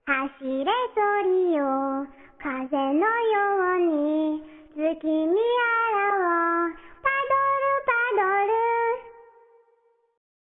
走れ鳥よ風のように月に